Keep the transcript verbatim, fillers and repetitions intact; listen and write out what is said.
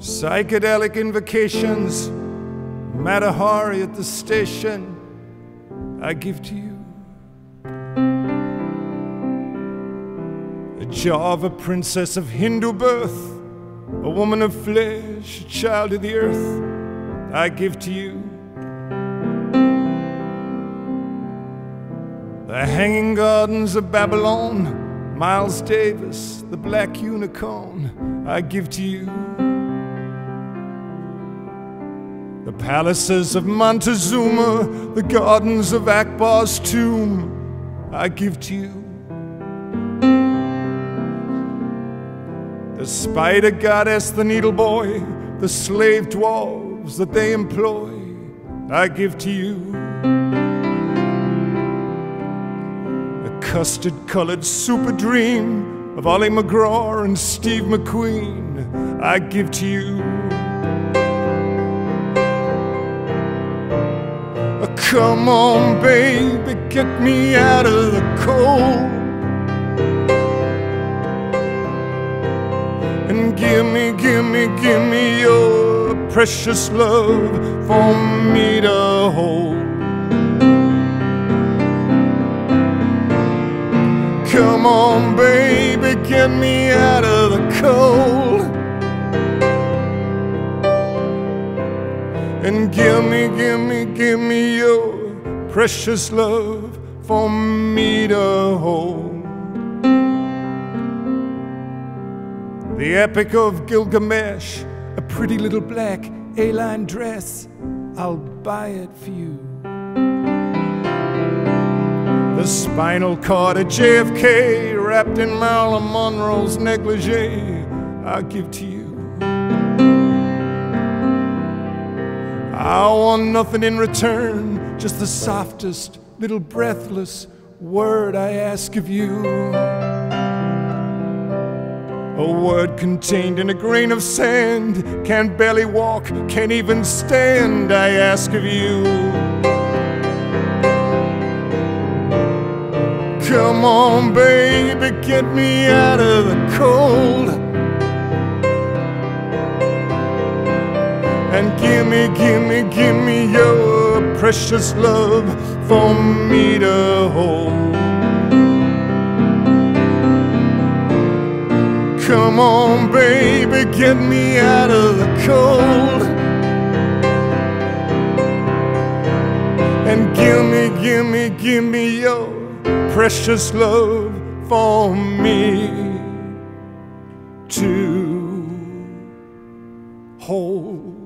Psychedelic invocations, Matahari at the station, I give to you. A Java princess of Hindu birth, a woman of flesh, a child of the earth, I give to you. The Hanging Gardens of Babylon, Miles Davis, the Black Unicorn, I give to you. The palaces of Montezuma, the gardens of Akbar's tomb, I give to you. The spider goddess, the needle boy, the slave dwarves that they employ, I give to you. The custard-colored super dream of Ollie McGraw and Steve McQueen, I give to you. Come on, baby, get me out of the cold, and give me, give me, give me your precious love for me to hold. Come on, baby, get me out of the cold, and give me, give me, give me your precious love for me to hold. The Epic of Gilgamesh, a pretty little black A-line dress, I'll buy it for you. The spinal cord of J F K wrapped in Marilyn Monroe's negligee, I'll give to you. I want nothing in return, just the softest little breathless word I ask of you. A word contained in a grain of sand, can't barely walk, can't even stand, I ask of you. Come on, baby, get me out of the cold, and give me, give me, give me your precious love for me to hold. Come on, baby, get me out of the cold, and give me, give me, give me your precious love for me to hold.